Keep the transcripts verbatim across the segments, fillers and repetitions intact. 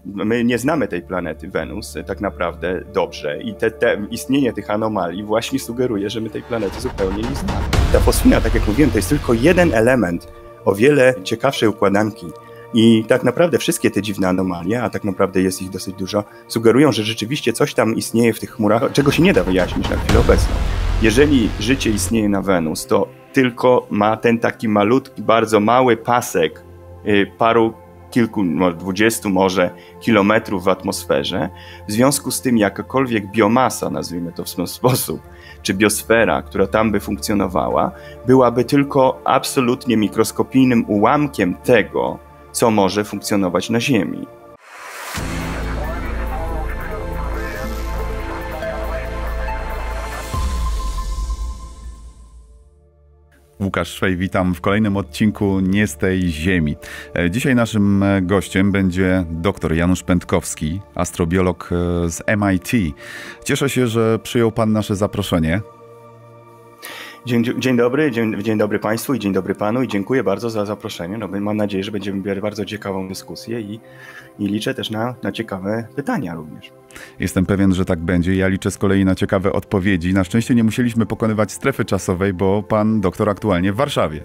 my nie znamy tej planety Wenus tak naprawdę dobrze i te, te, istnienie tych anomalii właśnie sugeruje, że my tej planety zupełnie nie znamy. Ta fosfina, tak jak mówiłem, to jest tylko jeden element o wiele ciekawszej układanki. I tak naprawdę wszystkie te dziwne anomalie, a tak naprawdę jest ich dosyć dużo, sugerują, że rzeczywiście coś tam istnieje w tych chmurach, czego się nie da wyjaśnić na chwilę obecną. Jeżeli życie istnieje na Wenus, to tylko ma ten taki malutki, bardzo mały pasek paru, kilku, dwudziestu może kilometrów w atmosferze. W związku z tym jakakolwiek biomasa, nazwijmy to w ten sposób, czy biosfera, która tam by funkcjonowała, byłaby tylko absolutnie mikroskopijnym ułamkiem tego, co może funkcjonować na Ziemi. Łukasz Szwej, witam w kolejnym odcinku Nie z tej Ziemi. Dzisiaj naszym gościem będzie dr Janusz Pętkowski, astrobiolog z M I T. Cieszę się, że przyjął Pan nasze zaproszenie. Dzień, dzień dobry, dzień, dzień dobry Państwu i dzień dobry Panu i dziękuję bardzo za zaproszenie. No, mam nadzieję, że będziemy mieli bardzo ciekawą dyskusję i, i liczę też na, na ciekawe pytania również. Jestem pewien, że tak będzie. Ja liczę z kolei na ciekawe odpowiedzi. Na szczęście nie musieliśmy pokonywać strefy czasowej, bo Pan doktor aktualnie w Warszawie.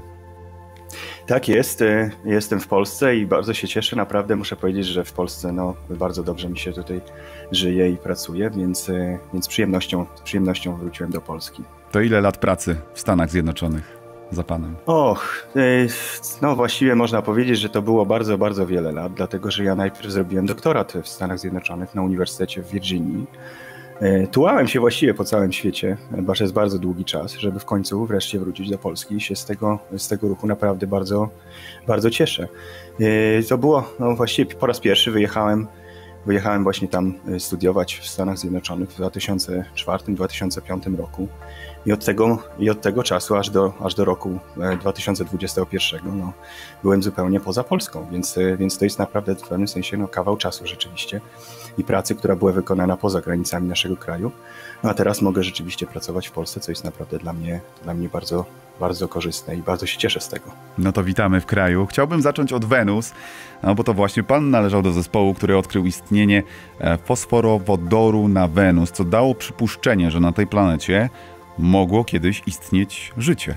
Tak jest, jestem w Polsce i bardzo się cieszę. Naprawdę muszę powiedzieć, że w Polsce no, bardzo dobrze mi się tutaj żyje i pracuje, więc, więc z przyjemnością, z przyjemnością wróciłem do Polski. To ile lat pracy w Stanach Zjednoczonych za Panem? Och, no właściwie można powiedzieć, że to było bardzo, bardzo wiele lat, dlatego że ja najpierw zrobiłem doktorat w Stanach Zjednoczonych na Uniwersytecie w Virginii. Tułałem się właściwie po całym świecie przez bardzo długi czas, żeby w końcu wreszcie wrócić do Polski i się z tego, z tego ruchu naprawdę bardzo, bardzo cieszę. To było no właściwie po raz pierwszy wyjechałem Wyjechałem właśnie tam studiować w Stanach Zjednoczonych w dwa tysiące czwartym do dwa tysiące piątym roku i od tego, i od tego czasu aż do, aż do roku dwa tysiące dwudziestego pierwszego no, byłem zupełnie poza Polską, więc, więc to jest naprawdę w pewnym sensie no, kawał czasu rzeczywiście i pracy, która była wykonana poza granicami naszego kraju. No a teraz mogę rzeczywiście pracować w Polsce, co jest naprawdę dla mnie, dla mnie bardzo, bardzo korzystne i bardzo się cieszę z tego. No to witamy w kraju. Chciałbym zacząć od Wenus, no bo to właśnie Pan należał do zespołu, który odkrył istnienie fosforowodoru na Wenus, co dało przypuszczenie, że na tej planecie mogło kiedyś istnieć życie.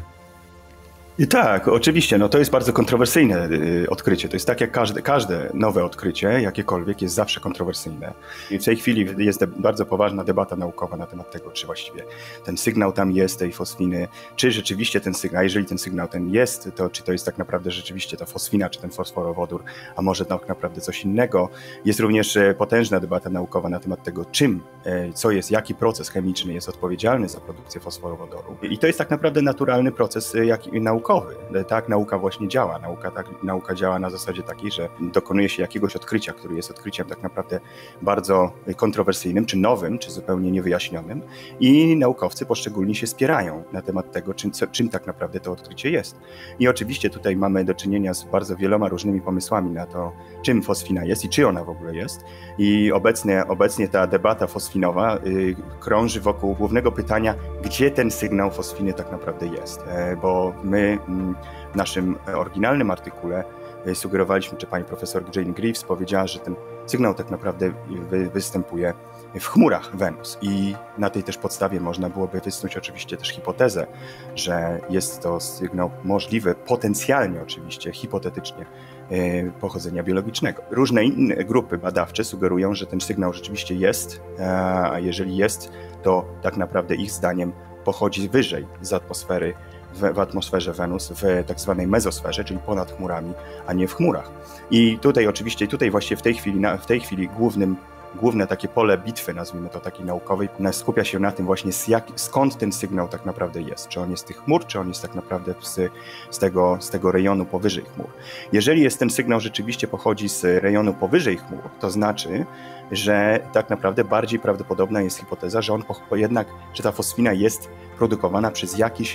I tak, oczywiście, no to jest bardzo kontrowersyjne odkrycie. To jest tak jak każde, każde nowe odkrycie, jakiekolwiek, jest zawsze kontrowersyjne. I w tej chwili jest bardzo poważna debata naukowa na temat tego, czy właściwie ten sygnał tam jest, tej fosfiny, czy rzeczywiście ten sygnał, a jeżeli ten sygnał ten jest, to czy to jest tak naprawdę rzeczywiście ta fosfina, czy ten fosforowodór, a może tak naprawdę coś innego. Jest również potężna debata naukowa na temat tego, czym, co jest, jaki proces chemiczny jest odpowiedzialny za produkcję fosforowodoru. I to jest tak naprawdę naturalny proces jak, naukowy. Tak, nauka właśnie działa. Nauka, tak, nauka działa na zasadzie takiej, że dokonuje się jakiegoś odkrycia, który jest odkryciem tak naprawdę bardzo kontrowersyjnym, czy nowym, czy zupełnie niewyjaśnionym i naukowcy poszczególnie się spierają na temat tego, czym, co, czym tak naprawdę to odkrycie jest. I oczywiście tutaj mamy do czynienia z bardzo wieloma różnymi pomysłami na to, czym fosfina jest i czy ona w ogóle jest. I obecnie, obecnie ta debata fosfinowa y, krąży wokół głównego pytania, gdzie ten sygnał fosfiny tak naprawdę jest. E, bo my w naszym oryginalnym artykule sugerowaliśmy, czy pani profesor Jane Greaves powiedziała, że ten sygnał tak naprawdę wy, występuje w chmurach Wenus i na tej też podstawie można byłoby wysnuć oczywiście też hipotezę, że jest to sygnał możliwy potencjalnie oczywiście, hipotetycznie pochodzenia biologicznego. Różne inne grupy badawcze sugerują, że ten sygnał rzeczywiście jest, a jeżeli jest, to tak naprawdę ich zdaniem pochodzi wyżej z atmosfery W, w atmosferze Wenus, w tak zwanej mezosferze, czyli ponad chmurami, a nie w chmurach. I tutaj oczywiście, tutaj właśnie w tej chwili, w tej chwili głównym, główne takie pole bitwy, nazwijmy to takiej naukowej, skupia się na tym właśnie jak, skąd ten sygnał tak naprawdę jest. Czy on jest z tych chmur, czy on jest tak naprawdę z, z, tego, z tego rejonu powyżej chmur. Jeżeli jest ten sygnał rzeczywiście pochodzi z rejonu powyżej chmur, to znaczy, że tak naprawdę bardziej prawdopodobna jest hipoteza, że on jednak, że ta fosfina jest produkowana przez jakiś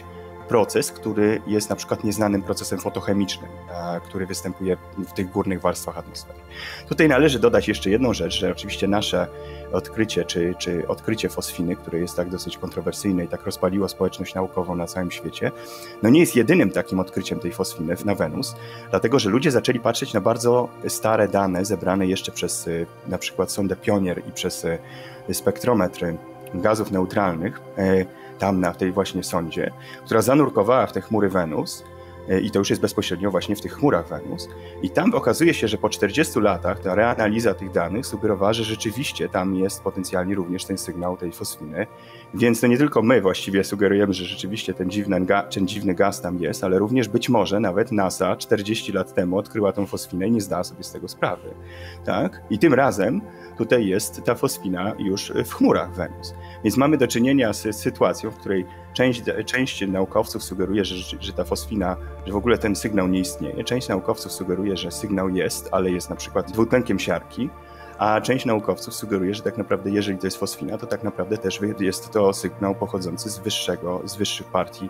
proces, który jest na przykład nieznanym procesem fotochemicznym, który występuje w tych górnych warstwach atmosfery. Tutaj należy dodać jeszcze jedną rzecz, że oczywiście nasze odkrycie, czy, czy odkrycie fosfiny, które jest tak dosyć kontrowersyjne i tak rozpaliło społeczność naukową na całym świecie, no nie jest jedynym takim odkryciem tej fosfiny na Wenus, dlatego że ludzie zaczęli patrzeć na bardzo stare dane zebrane jeszcze przez na przykład sondę Pionier i przez spektrometry gazów neutralnych, tam na tej właśnie sondzie, która zanurkowała w te chmury Wenus i to już jest bezpośrednio właśnie w tych chmurach Wenus. I tam okazuje się, że po czterdziestu latach ta reanaliza tych danych sugerowała, że rzeczywiście tam jest potencjalnie również ten sygnał tej fosfiny. Więc to nie tylko my właściwie sugerujemy, że rzeczywiście ten dziwny, ten dziwny gaz tam jest, ale również być może nawet NASA czterdzieści lat temu odkryła tą fosfinę i nie zdała sobie z tego sprawy. Tak? I tym razem tutaj jest ta fosfina już w chmurach Wenus. Więc mamy do czynienia z sytuacją, w której część, część naukowców sugeruje, że, że ta fosfina, że w ogóle ten sygnał nie istnieje. Część naukowców sugeruje, że sygnał jest, ale jest na przykład dwutlenkiem siarki, a część naukowców sugeruje, że tak naprawdę jeżeli to jest fosfina, to tak naprawdę też jest to sygnał pochodzący z wyższego, z wyższych partii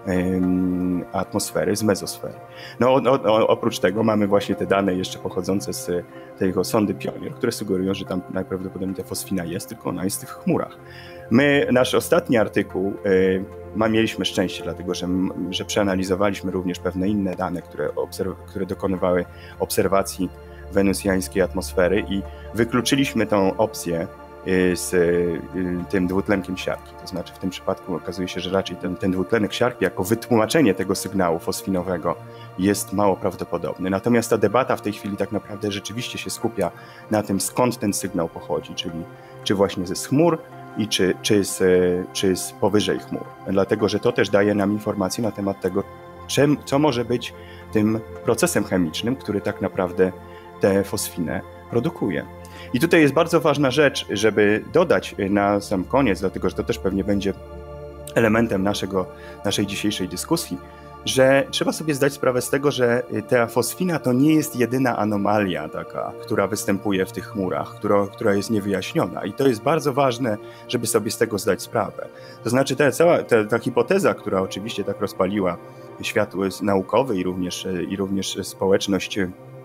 um, atmosfery, z mezosfery. No o, o, oprócz tego mamy właśnie te dane jeszcze pochodzące z tego sondy Pionier, które sugerują, że tam najprawdopodobniej ta fosfina jest, tylko ona jest w tych chmurach. My, nasz ostatni artykuł, y, ma, mieliśmy szczęście, dlatego że, że przeanalizowaliśmy również pewne inne dane, które, obserw- które dokonywały obserwacji wenusjańskiej atmosfery i wykluczyliśmy tą opcję y, z y, tym dwutlenkiem siarki. To znaczy w tym przypadku okazuje się, że raczej ten, ten dwutlenek siarki jako wytłumaczenie tego sygnału fosfinowego jest mało prawdopodobny. Natomiast ta debata w tej chwili tak naprawdę rzeczywiście się skupia na tym, skąd ten sygnał pochodzi, czyli czy właśnie ze chmur, i czy, czy, z, czy z powyżej chmur. Dlatego, że to też daje nam informacje na temat tego, czym, co może być tym procesem chemicznym, który tak naprawdę tę fosfinę produkuje. I tutaj jest bardzo ważna rzecz, żeby dodać na sam koniec, dlatego że to też pewnie będzie elementem naszego, naszej dzisiejszej dyskusji, że trzeba sobie zdać sprawę z tego, że ta fosfina to nie jest jedyna anomalia taka, która występuje w tych chmurach, która, która jest niewyjaśniona. I to jest bardzo ważne, żeby sobie z tego zdać sprawę. To znaczy ta cała ta, ta hipoteza, która oczywiście tak rozpaliła świat naukowy i również, i również społeczność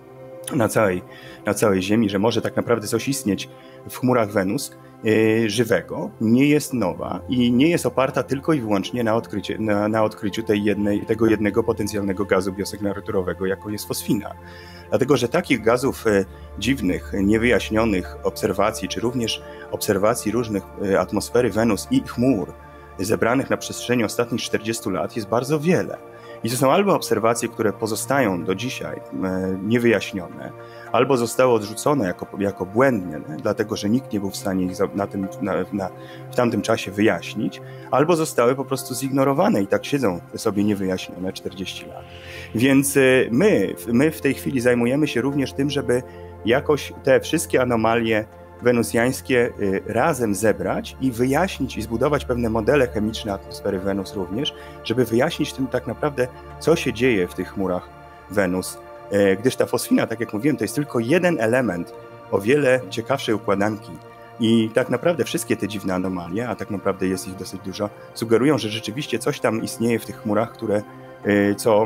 na całej, na całej Ziemi, że może tak naprawdę coś istnieć w chmurach Wenus, Yy, żywego, nie jest nowa i nie jest oparta tylko i wyłącznie na, odkrycie, na, na odkryciu tej jednej, tego jednego potencjalnego gazu biosygnaturowego, jako jest fosfina. Dlatego, że takich gazów e, dziwnych, niewyjaśnionych obserwacji, czy również obserwacji różnych e, atmosfery Wenus i chmur zebranych na przestrzeni ostatnich czterdziestu lat jest bardzo wiele. I to są albo obserwacje, które pozostają do dzisiaj e, niewyjaśnione, albo zostały odrzucone jako, jako błędne, dlatego że nikt nie był w stanie ich na tym, na, na, w tamtym czasie wyjaśnić, albo zostały po prostu zignorowane i tak siedzą sobie niewyjaśnione czterdzieści lat. Więc my, my w tej chwili zajmujemy się również tym, żeby jakoś te wszystkie anomalie wenusjańskie razem zebrać i wyjaśnić i zbudować pewne modele chemiczne atmosfery Wenus również, żeby wyjaśnić tym tak naprawdę, co się dzieje w tych chmurach Wenus, gdyż ta fosfina, tak jak mówiłem, to jest tylko jeden element o wiele ciekawszej układanki i tak naprawdę wszystkie te dziwne anomalie, a tak naprawdę jest ich dosyć dużo, sugerują, że rzeczywiście coś tam istnieje w tych chmurach, które co...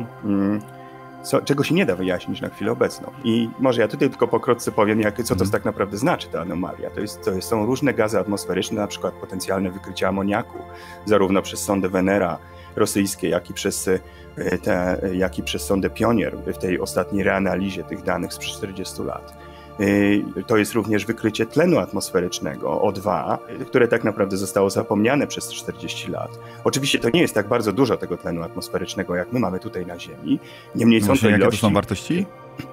Co, czego się nie da wyjaśnić na chwilę obecną. I może ja tutaj tylko pokrótce powiem, jak, co to tak naprawdę znaczy ta anomalia. To, jest, to są różne gazy atmosferyczne, na przykład potencjalne wykrycie amoniaku, zarówno przez sondę Venera rosyjskie, jak i przez, te, jak i przez sondę Pionier w tej ostatniej reanalizie tych danych sprzed czterdziestu lat. To jest również wykrycie tlenu atmosferycznego, O dwa, które tak naprawdę zostało zapomniane przez czterdzieści lat. Oczywiście to nie jest tak bardzo dużo tego tlenu atmosferycznego, jak my mamy tutaj na Ziemi. Niemniej są to ilości... Jakie to są wartości?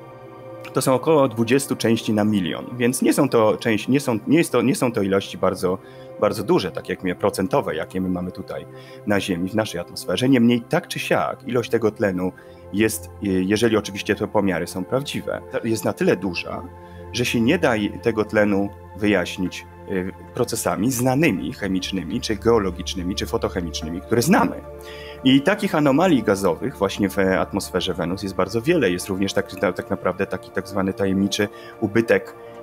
To są około dwadzieścia części na milion, więc nie są to, część, nie są, nie jest to, nie są to ilości bardzo, bardzo duże, tak jak my, procentowe, jakie my mamy tutaj na Ziemi, w naszej atmosferze. Niemniej tak czy siak ilość tego tlenu jest, jeżeli oczywiście te pomiary są prawdziwe, jest na tyle duża, że się nie da tego tlenu wyjaśnić procesami znanymi chemicznymi, czy geologicznymi, czy fotochemicznymi, które znamy. I takich anomalii gazowych właśnie w atmosferze Wenus jest bardzo wiele. Jest również tak, tak naprawdę taki tak zwany tajemniczy ubytek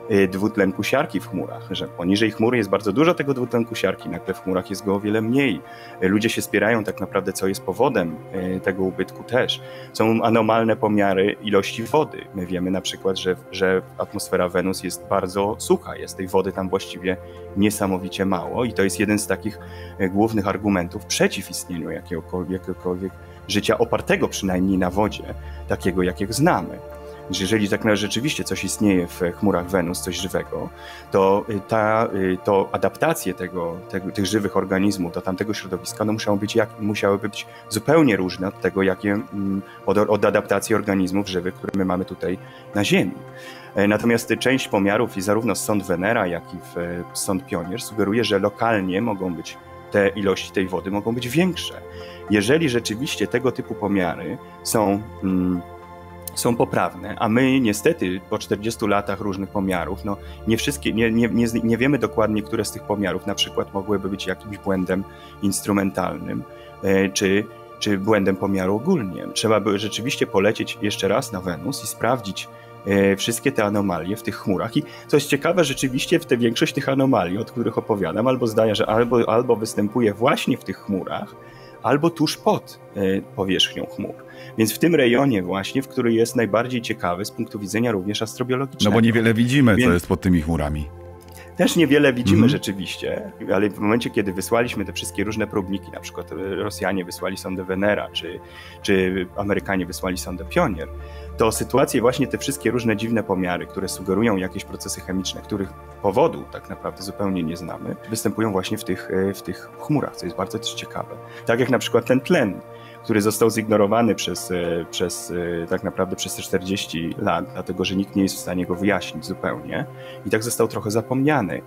dwutlenku siarki w chmurach, że poniżej chmury jest bardzo dużo tego dwutlenku siarki, nagle w chmurach jest go o wiele mniej. Ludzie się spierają tak naprawdę, co jest powodem tego ubytku też. Są anomalne pomiary ilości wody. My wiemy na przykład, że, że atmosfera Wenus jest bardzo sucha, jest tej wody tam właściwie niesamowicie mało i to jest jeden z takich głównych argumentów przeciw istnieniu jakiegokolwiek, jakiegokolwiek życia opartego przynajmniej na wodzie, takiego jakiego znamy. Jeżeli tak rzeczywiście coś istnieje w chmurach Wenus, coś żywego, to, ta, to adaptacje tego, tego, tych żywych organizmów do tamtego środowiska no musiały, być jak, musiały być zupełnie różne od tego, jakie, od, od adaptacji organizmów żywych, które my mamy tutaj na Ziemi. Natomiast część pomiarów i zarówno z sond Venera, jak i w sond Pionier sugeruje, że lokalnie mogą być te ilości tej wody mogą być większe. Jeżeli rzeczywiście tego typu pomiary są... Mm, są poprawne, a my niestety po czterdziestu latach różnych pomiarów, no nie wszystkie, nie, nie, nie, nie wiemy dokładnie, które z tych pomiarów na przykład mogłyby być jakimś błędem instrumentalnym, e, czy, czy błędem pomiaru ogólnie. Trzeba by rzeczywiście polecieć jeszcze raz na Wenus i sprawdzić e, wszystkie te anomalie w tych chmurach. I co jest ciekawe, rzeczywiście w te większość tych anomalii, o których opowiadam, albo zdaje, że albo, albo występuje właśnie w tych chmurach, albo tuż pod e, powierzchnią chmur. Więc w tym rejonie właśnie, w który jest najbardziej ciekawy z punktu widzenia również astrobiologicznego. No bo niewiele widzimy, Więc... co jest pod tymi chmurami. Też niewiele widzimy mm-hmm. rzeczywiście, ale w momencie, kiedy wysłaliśmy te wszystkie różne próbniki, na przykład Rosjanie wysłali sondę Venera, czy, czy Amerykanie wysłali sondę Pionier, to sytuacje właśnie te wszystkie różne dziwne pomiary, które sugerują jakieś procesy chemiczne, których powodu tak naprawdę zupełnie nie znamy, występują właśnie w tych, w tych chmurach, co jest bardzo też ciekawe. Tak jak na przykład ten tlen, który został zignorowany przez, przez, tak naprawdę przez te czterdzieści lat, dlatego że nikt nie jest w stanie go wyjaśnić zupełnie i tak został trochę zapomniany.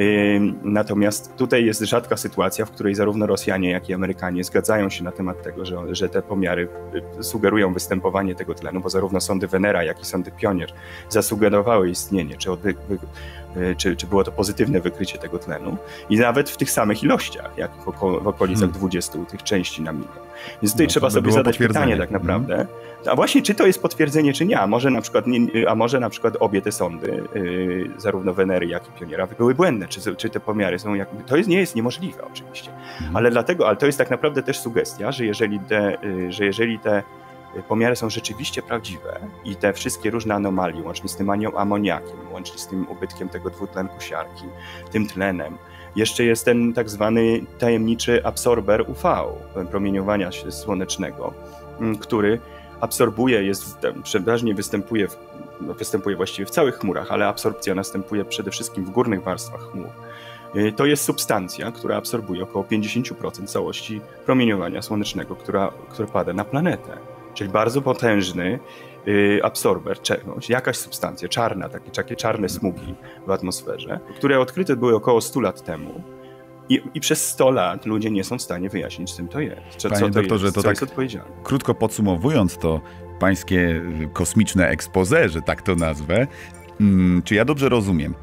Natomiast tutaj jest rzadka sytuacja, w której zarówno Rosjanie, jak i Amerykanie zgadzają się na temat tego, że, że te pomiary sugerują występowanie tego tlenu, bo zarówno sondy Venera, jak i sondy Pionier zasugerowały istnienie, czy, odby, czy, czy było to pozytywne wykrycie tego tlenu i nawet w tych samych ilościach, jak w, oko, w okolicach hmm. dwudziestu tych części na milion. Więc tutaj no, trzeba sobie zadać pytanie tak naprawdę, hmm. a właśnie czy to jest potwierdzenie, czy nie, a może na przykład, nie, a może na przykład obie te sondy, yy, zarówno Wenery, jak i Pioniera, były błędne, czy, czy te pomiary są, jak, to jest, nie jest niemożliwe oczywiście, hmm. ale dlatego, ale to jest tak naprawdę też sugestia, że jeżeli te, yy, że jeżeli te pomiary są rzeczywiście prawdziwe i te wszystkie różne anomalie, łącznie z tym amoniakiem, łącznie z tym ubytkiem tego dwutlenku siarki, tym tlenem, jeszcze jest ten tak zwany tajemniczy absorber U V, promieniowania słonecznego, który absorbuje, jest przeważnie występuje, w, występuje właściwie w całych chmurach, ale absorpcja następuje przede wszystkim w górnych warstwach chmur. To jest substancja, która absorbuje około pięćdziesiąt procent całości promieniowania słonecznego, która, które pada na planetę. Czyli bardzo potężny y, absorber, no, jakaś substancja czarna, takie, takie czarne smugi w atmosferze, które odkryte były około stu lat temu i, i przez sto lat ludzie nie są w stanie wyjaśnić, czym to jest. Co, Panie co to doktorze, jest, to co tak jest odpowiedzialne. Krótko podsumowując to pańskie kosmiczne expose, że tak to nazwę, hmm, czy ja dobrze rozumiem?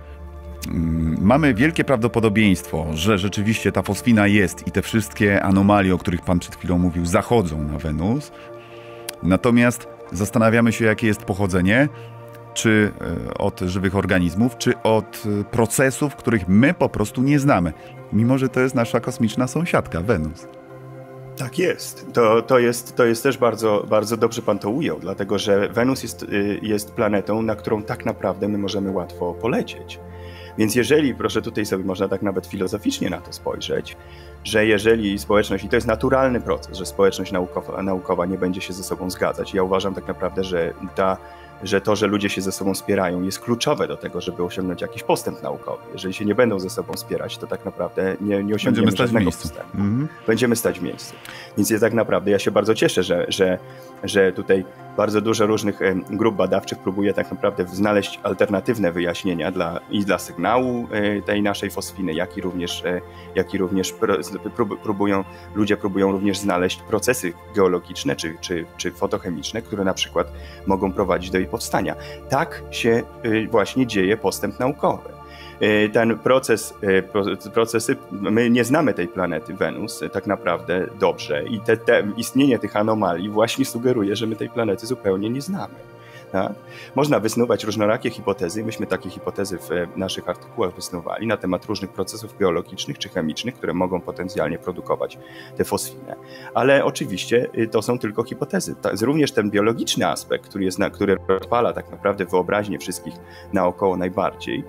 Mamy wielkie prawdopodobieństwo, że rzeczywiście ta fosfina jest i te wszystkie anomalie, o których pan przed chwilą mówił, zachodzą na Wenus. Natomiast zastanawiamy się, jakie jest pochodzenie, czy od żywych organizmów, czy od procesów, których my po prostu nie znamy, mimo że to jest nasza kosmiczna sąsiadka, Wenus. Tak jest. To, to jest. to jest też bardzo, bardzo dobrze pan to ujął, dlatego że Wenus jest, jest planetą, na którą tak naprawdę my możemy łatwo polecieć. Więc jeżeli, proszę, tutaj sobie można tak nawet filozoficznie na to spojrzeć, że jeżeli społeczność, i to jest naturalny proces, że społeczność naukowa, naukowa nie będzie się ze sobą zgadzać. Ja uważam tak naprawdę, że, ta, że to, że ludzie się ze sobą spierają, jest kluczowe do tego, żeby osiągnąć jakiś postęp naukowy. Jeżeli się nie będą ze sobą spierać, to tak naprawdę nie, nie osiągniemy żadnego postępu. Mm-hmm. Będziemy stać w miejscu. Więc ja tak naprawdę ja się bardzo cieszę, że, że, że tutaj bardzo dużo różnych grup badawczych próbuje tak naprawdę znaleźć alternatywne wyjaśnienia dla, i dla sygnału tej naszej fosfiny, jak i również, jak i również próbują, ludzie próbują również znaleźć procesy geologiczne czy, czy, czy fotochemiczne, które na przykład mogą prowadzić do jej powstania. Tak się właśnie dzieje postęp naukowy. Ten proces, procesy, my nie znamy tej planety Wenus tak naprawdę dobrze i te, te, istnienie tych anomalii właśnie sugeruje, że my tej planety zupełnie nie znamy. Tak? Można wysnuwać różnorakie hipotezy. Myśmy takie hipotezy w naszych artykułach wysnuwali na temat różnych procesów biologicznych czy chemicznych, które mogą potencjalnie produkować tę fosfinę. Ale oczywiście to są tylko hipotezy. Również ten biologiczny aspekt, który, jest na, który rozpala tak naprawdę wyobraźnię wszystkich naokoło najbardziej,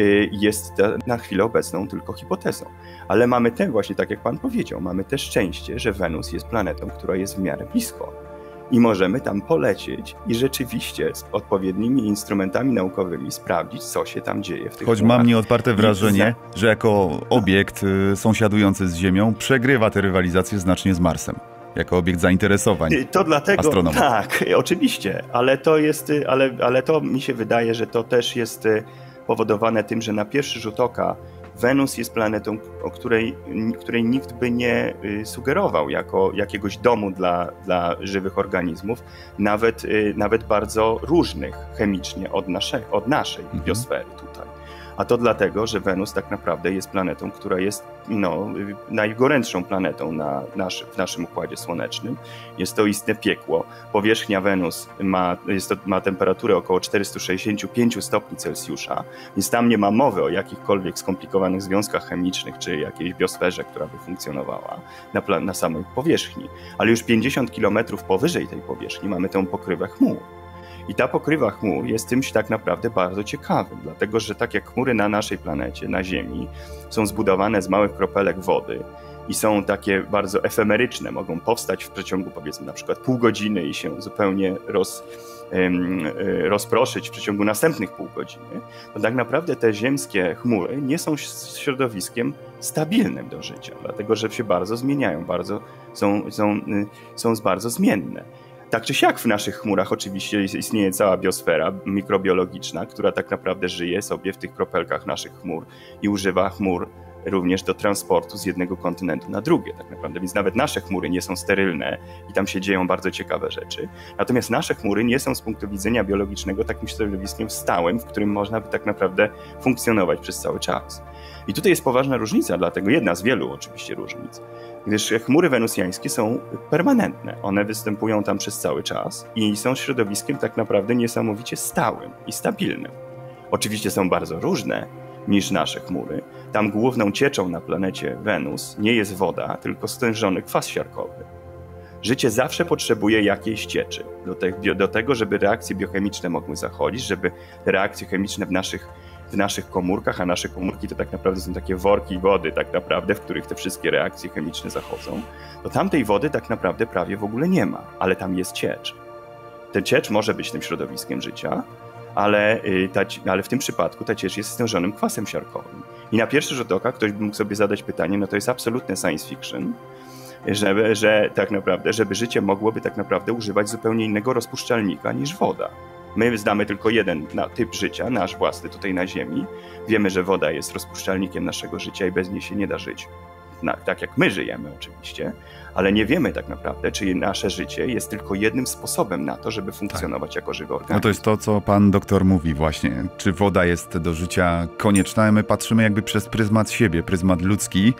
jest na chwilę obecną tylko hipotezą. Ale mamy też właśnie, tak jak pan powiedział, mamy też szczęście, że Wenus jest planetą, która jest w miarę blisko. I możemy tam polecieć i rzeczywiście z odpowiednimi instrumentami naukowymi sprawdzić, co się tam dzieje w tych Choć chmurach. mam nieodparte wrażenie, że jako obiekt y, sąsiadujący z Ziemią przegrywa tę rywalizację znacznie z Marsem. Jako obiekt zainteresowań To dlatego, astronomów. Tak, oczywiście, ale to jest, ale, ale to mi się wydaje, że to też jest powodowane tym, że na pierwszy rzut oka Wenus jest planetą, o której, której nikt by nie sugerował jako jakiegoś domu dla, dla żywych organizmów, nawet, nawet bardzo różnych chemicznie od, nasze, od naszej mhm. biosfery tutaj. A to dlatego, że Wenus tak naprawdę jest planetą, która jest no, najgorętszą planetą na nasz, w naszym Układzie Słonecznym. Jest to istne piekło. Powierzchnia Wenus ma, jest to, ma temperaturę około czterysta sześćdziesiąt pięć stopni Celsjusza, więc tam nie ma mowy o jakichkolwiek skomplikowanych związkach chemicznych czy jakiejś biosferze, która by funkcjonowała na, na samej powierzchni. Ale już pięćdziesiąt kilometrów powyżej tej powierzchni mamy tę pokrywę chmur. I ta pokrywa chmur jest czymś tak naprawdę bardzo ciekawym, dlatego że tak jak chmury na naszej planecie, na Ziemi, są zbudowane z małych kropelek wody i są takie bardzo efemeryczne, mogą powstać w przeciągu powiedzmy na przykład pół godziny i się zupełnie roz, um, rozproszyć w przeciągu następnych pół godziny, to tak naprawdę te ziemskie chmury nie są środowiskiem stabilnym do życia, dlatego że się bardzo zmieniają, bardzo, są, są, są bardzo zmienne. Tak czy siak w naszych chmurach oczywiście istnieje cała biosfera mikrobiologiczna, która tak naprawdę żyje sobie w tych kropelkach naszych chmur i używa chmur również do transportu z jednego kontynentu na drugie tak naprawdę, więc nawet nasze chmury nie są sterylne i tam się dzieją bardzo ciekawe rzeczy. Natomiast nasze chmury nie są z punktu widzenia biologicznego takim środowiskiem stałym, w którym można by tak naprawdę funkcjonować przez cały czas. I tutaj jest poważna różnica, dlatego jedna z wielu oczywiście różnic, gdyż chmury wenusjańskie są permanentne. One występują tam przez cały czas i są środowiskiem tak naprawdę niesamowicie stałym i stabilnym. Oczywiście są bardzo różne niż nasze chmury. Tam główną cieczą na planecie Wenus nie jest woda, tylko stężony kwas siarkowy. Życie zawsze potrzebuje jakiejś cieczy do, te, do tego, żeby reakcje biochemiczne mogły zachodzić, żeby reakcje chemiczne w naszych w naszych komórkach, a nasze komórki to tak naprawdę są takie worki wody tak naprawdę, w których te wszystkie reakcje chemiczne zachodzą, to tam tej wody tak naprawdę prawie w ogóle nie ma, ale tam jest ciecz. Ten ciecz może być tym środowiskiem życia, ale, ta, ale w tym przypadku ta ciecz jest stężonym kwasem siarkowym. I na pierwszy rzut oka ktoś by mógł sobie zadać pytanie, no to jest absolutne science fiction, żeby, że tak naprawdę, żeby życie mogłoby tak naprawdę używać zupełnie innego rozpuszczalnika niż woda. My znamy tylko jeden typ życia, nasz własny tutaj na Ziemi. Wiemy, że woda jest rozpuszczalnikiem naszego życia i bez niej się nie da żyć. Na, tak jak my żyjemy oczywiście, ale nie wiemy tak naprawdę, czy nasze życie jest tylko jednym sposobem na to, żeby funkcjonować tak. jako żywy organizm. No to jest to, co pan doktor mówi właśnie. Czy woda jest do życia konieczna? My patrzymy jakby przez pryzmat siebie, pryzmat ludzki.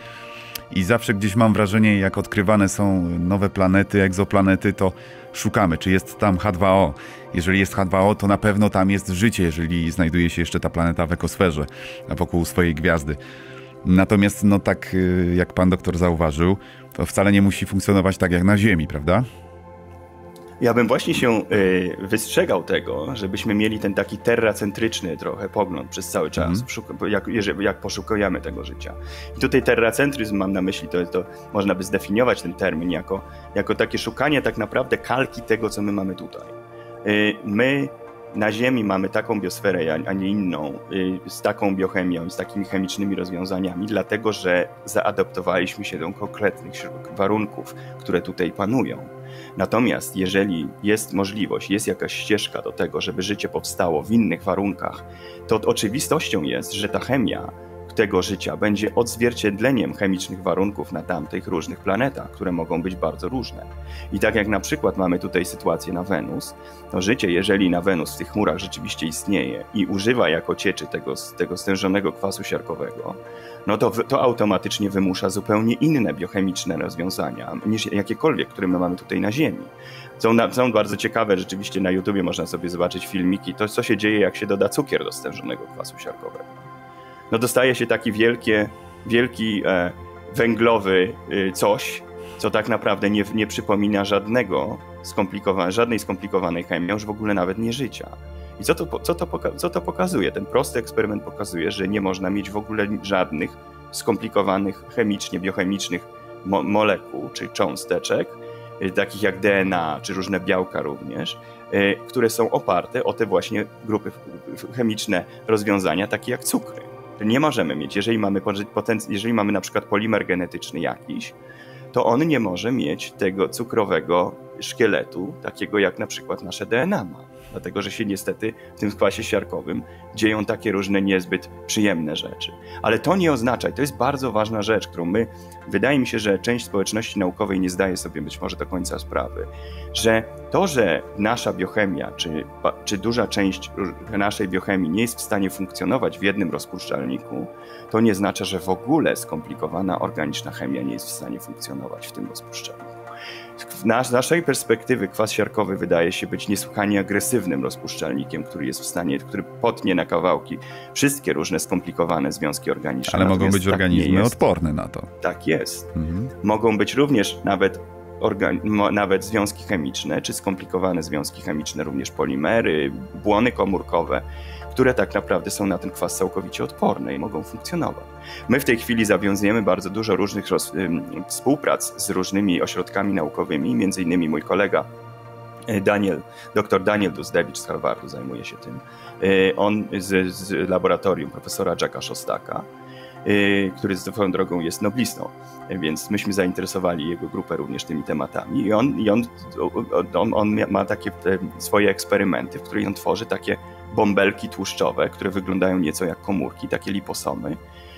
I zawsze gdzieś mam wrażenie, jak odkrywane są nowe planety, egzoplanety, to szukamy, czy jest tam H dwa O. Jeżeli jest H dwa O, to na pewno tam jest życie, jeżeli znajduje się jeszcze ta planeta w ekosferze, wokół swojej gwiazdy. Natomiast, no tak jak pan doktor zauważył, to wcale nie musi funkcjonować tak jak na Ziemi, prawda? Ja bym właśnie się y, wystrzegał tego, żebyśmy mieli ten taki terracentryczny trochę pogląd przez cały czas, mm. jak, jak poszukujemy tego życia. I tutaj terracentryzm mam na myśli, to, to można by zdefiniować ten termin jako, jako takie szukanie tak naprawdę kalki tego, co my mamy tutaj. Y, my na Ziemi mamy taką biosferę, a nie inną, y, z taką biochemią, z takimi chemicznymi rozwiązaniami, dlatego że zaadaptowaliśmy się do konkretnych warunków, które tutaj panują. Natomiast jeżeli jest możliwość, jest jakaś ścieżka do tego, żeby życie powstało w innych warunkach, to oczywistością jest, że ta chemia, tego życia będzie odzwierciedleniem chemicznych warunków na tamtych różnych planetach, które mogą być bardzo różne. I tak jak na przykład mamy tutaj sytuację na Wenus, to życie, jeżeli na Wenus w tych chmurach rzeczywiście istnieje i używa jako cieczy tego, tego stężonego kwasu siarkowego, no to, to automatycznie wymusza zupełnie inne biochemiczne rozwiązania niż jakiekolwiek, które my mamy tutaj na Ziemi. Są, na, są bardzo ciekawe, rzeczywiście na YouTubie można sobie zobaczyć filmiki, to co się dzieje, jak się doda cukier do stężonego kwasu siarkowego. No dostaje się taki wielkie, wielki e, węglowy e, coś, co tak naprawdę nie, nie przypomina żadnego skomplikowa- żadnej skomplikowanej chemii, już w ogóle nawet nie życia. I co to, co, to poka- co to pokazuje? Ten prosty eksperyment pokazuje, że nie można mieć w ogóle żadnych skomplikowanych chemicznie, biochemicznych mo- molekuł czy cząsteczek, e, takich jak D N A czy różne białka również, e, które są oparte o te właśnie grupy chemiczne rozwiązania, takie jak cukry. Nie możemy mieć, jeżeli mamy, potenc- jeżeli mamy na przykład polimer genetyczny jakiś, to on nie może mieć tego cukrowego szkieletu, takiego jak na przykład nasze D N A ma. Dlatego, że się niestety w tym kwasie siarkowym dzieją takie różne niezbyt przyjemne rzeczy. Ale to nie oznacza, i to jest bardzo ważna rzecz, którą my, wydaje mi się, że część społeczności naukowej nie zdaje sobie być może do końca sprawy, że to, że nasza biochemia, czy, czy duża część naszej biochemii nie jest w stanie funkcjonować w jednym rozpuszczalniku, to nie oznacza, że w ogóle skomplikowana organiczna chemia nie jest w stanie funkcjonować w tym rozpuszczalniku. Z naszej perspektywy kwas siarkowy wydaje się być niesłychanie agresywnym rozpuszczalnikiem, który jest w stanie, który potnie na kawałki wszystkie różne skomplikowane związki organiczne. Ale mogą być tak organizmy odporne na to. Tak jest. Mhm. Mogą być również nawet, organ- nawet związki chemiczne, czy skomplikowane związki chemiczne, również polimery, błony komórkowe, które tak naprawdę są na ten kwas całkowicie odporne i mogą funkcjonować. My w tej chwili zawiązujemy bardzo dużo różnych roz, ym, współprac z różnymi ośrodkami naukowymi, między innymi mój kolega Daniel, dr Daniel Duzdewicz z Harvardu zajmuje się tym. Yy, on z, z laboratorium profesora Jacka Szostaka, yy, który swoją drogą jest noblistą, yy, więc myśmy zainteresowali jego grupę również tymi tematami i on, i on, on, on ma takie te swoje eksperymenty, w których on tworzy takie bąbelki tłuszczowe, które wyglądają nieco jak komórki, takie liposomy,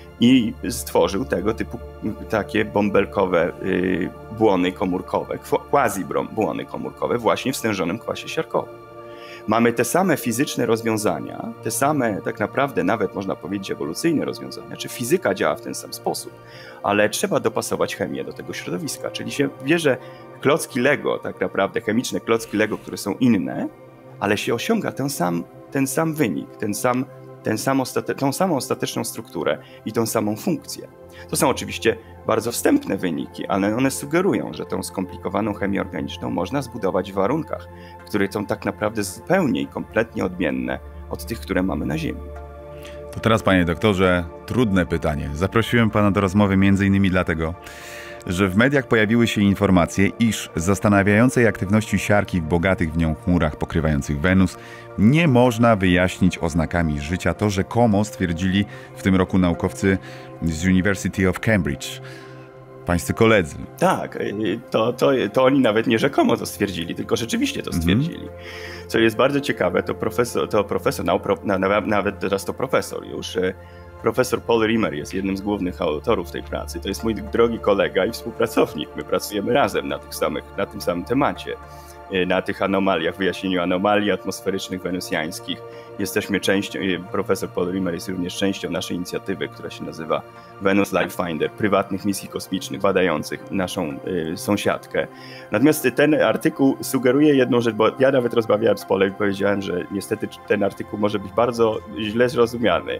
i stworzył tego typu takie bąbelkowe y, błony komórkowe, quasi-błony komórkowe właśnie w stężonym kwasie siarkowym. Mamy te same fizyczne rozwiązania, te same tak naprawdę nawet można powiedzieć ewolucyjne rozwiązania, czy fizyka działa w ten sam sposób, ale trzeba dopasować chemię do tego środowiska, czyli się bierze klocki Lego, tak naprawdę chemiczne klocki Lego, które są inne, ale się osiąga ten sam, ten sam wynik, ten sam, ten sam ostate, tą samą ostateczną strukturę i tą samą funkcję. To są oczywiście bardzo wstępne wyniki, ale one sugerują, że tą skomplikowaną chemię organiczną można zbudować w warunkach, które są tak naprawdę zupełnie i kompletnie odmienne od tych, które mamy na Ziemi. To teraz, panie doktorze, trudne pytanie. Zaprosiłem pana do rozmowy między innymi dlatego, że w mediach pojawiły się informacje, iż zastanawiającej aktywności siarki w bogatych w nią chmurach pokrywających Wenus nie można wyjaśnić oznakami życia. To rzekomo stwierdzili w tym roku naukowcy z University of Cambridge. Pańscy koledzy. Tak, to, to, to oni nawet nie rzekomo to stwierdzili, tylko rzeczywiście to stwierdzili. Mm. Co jest bardzo ciekawe, to profesor, to profesor nawet teraz to profesor już, profesor Paul Rimmer jest jednym z głównych autorów tej pracy. To jest mój drogi kolega i współpracownik. My pracujemy razem na, tych samych, na tym samym temacie, na tych anomaliach, wyjaśnieniu anomalii atmosferycznych wenusjańskich. Jesteśmy częścią, profesor Paul Rimmer jest również częścią naszej inicjatywy, która się nazywa Venus Life Finder, prywatnych misji kosmicznych badających naszą y, sąsiadkę. Natomiast ten artykuł sugeruje jedną rzecz, bo ja nawet rozmawiałem z Polem i powiedziałem, że niestety ten artykuł może być bardzo źle zrozumiany.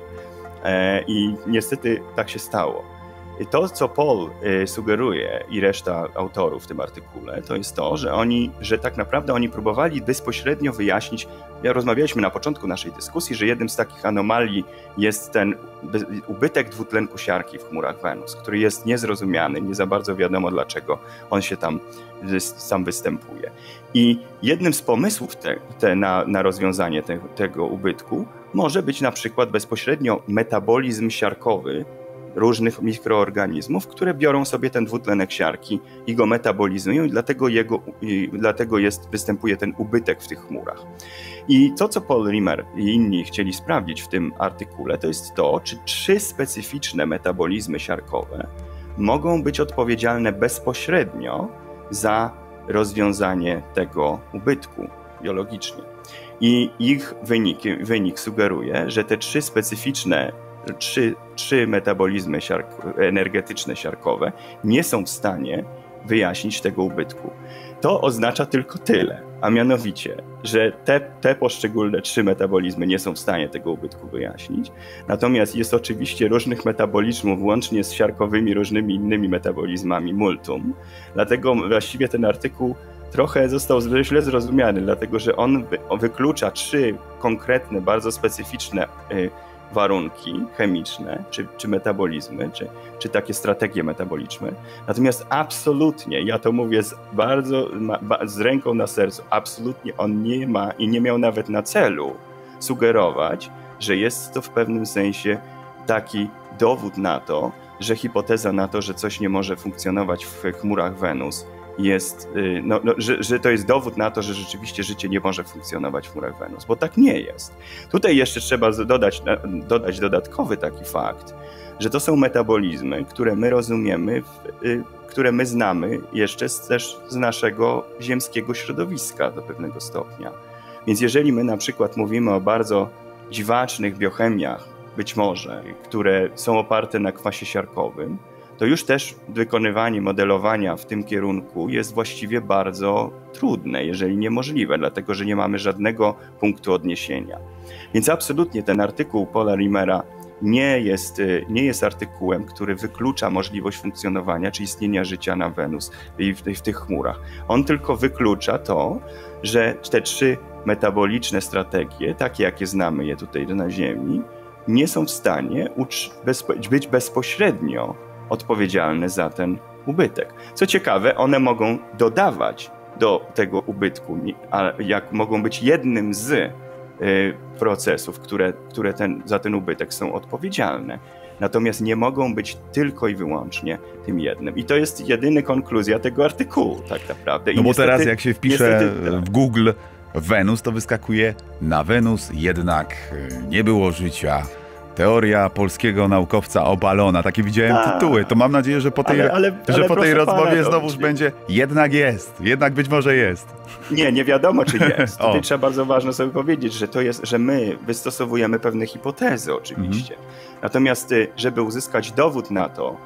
E, I niestety tak się stało. To, co Paul y, sugeruje i reszta autorów w tym artykule, to jest to, że oni, że tak naprawdę oni próbowali bezpośrednio wyjaśnić, ja rozmawialiśmy na początku naszej dyskusji, że jednym z takich anomalii jest ten ubytek dwutlenku siarki w chmurach Wenus, który jest niezrozumiany, nie za bardzo wiadomo dlaczego on się tam sam występuje. I jednym z pomysłów te, te na, na rozwiązanie te, tego ubytku może być na przykład bezpośrednio metabolizm siarkowy różnych mikroorganizmów, które biorą sobie ten dwutlenek siarki i go metabolizują i dlatego, jego, i dlatego jest, występuje ten ubytek w tych chmurach. I to, co Paul Rimmer i inni chcieli sprawdzić w tym artykule, to jest to, czy trzy specyficzne metabolizmy siarkowe mogą być odpowiedzialne bezpośrednio za rozwiązanie tego ubytku biologicznie. I ich wynik, wynik sugeruje, że te trzy specyficzne, trzy, trzy metabolizmy siark- energetyczne siarkowe nie są w stanie wyjaśnić tego ubytku. To oznacza tylko tyle, a mianowicie, że te, te poszczególne trzy metabolizmy nie są w stanie tego ubytku wyjaśnić, natomiast jest oczywiście różnych metabolizmów, łącznie z siarkowymi różnymi innymi metabolizmami multum, dlatego właściwie ten artykuł trochę został źle zrozumiany, dlatego że on wyklucza trzy konkretne, bardzo specyficzne warunki chemiczne, czy, czy metabolizmy, czy, czy takie strategie metaboliczne. Natomiast absolutnie, ja to mówię z bardzo, z ręką na sercu, absolutnie on nie ma i nie miał nawet na celu sugerować, że jest to w pewnym sensie taki dowód na to, że hipoteza na to, że coś nie może funkcjonować w chmurach Wenus, jest, no, no, że, że to jest dowód na to, że rzeczywiście życie nie może funkcjonować w chmurach Wenus, bo tak nie jest. Tutaj jeszcze trzeba dodać, dodać dodatkowy taki fakt, że to są metabolizmy, które my rozumiemy, które my znamy jeszcze z, też z naszego ziemskiego środowiska do pewnego stopnia. Więc jeżeli my na przykład mówimy o bardzo dziwacznych biochemiach, być może, które są oparte na kwasie siarkowym, to już też wykonywanie modelowania w tym kierunku jest właściwie bardzo trudne, jeżeli niemożliwe, dlatego że nie mamy żadnego punktu odniesienia. Więc absolutnie ten artykuł Paula Rimmera nie jest, nie jest artykułem, który wyklucza możliwość funkcjonowania czy istnienia życia na Wenus i w, w tych chmurach. On tylko wyklucza to, że te trzy metaboliczne strategie, takie jakie znamy je tutaj na Ziemi, nie są w stanie być bezpośrednio odpowiedzialne za ten ubytek. Co ciekawe, one mogą dodawać do tego ubytku, a jak mogą być jednym z y, procesów, które, które ten, za ten ubytek są odpowiedzialne. Natomiast nie mogą być tylko i wyłącznie tym jednym. I to jest jedyna konkluzja tego artykułu tak naprawdę. I no bo niestety, teraz jak się wpisze niestety, w Google Wenus, to wyskakuje na Wenus jednak nie było życia. Teoria polskiego naukowca obalona. Takie widziałem A, tytuły. To mam nadzieję, że po tej, ale, ale, że ale po tej rozmowie pana, znowuż to, będzie jednak jest. Jednak być może jest. Nie, nie wiadomo, czy jest. Tutaj trzeba bardzo ważne sobie powiedzieć, że to jest, że my wystosowujemy pewne hipotezy oczywiście. Mhm. Natomiast żeby uzyskać dowód na to,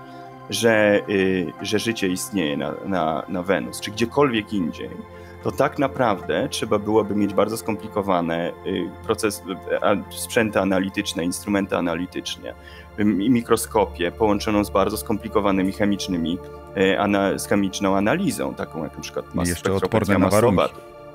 że, że życie istnieje na, na, na Wenus, czy gdziekolwiek indziej, to tak naprawdę trzeba byłoby mieć bardzo skomplikowane proces, sprzęty analityczne, instrumenty analityczne, mikroskopię połączoną z bardzo skomplikowanymi chemicznymi, z chemiczną analizą, taką jak na przykład ma spektrometria masowa.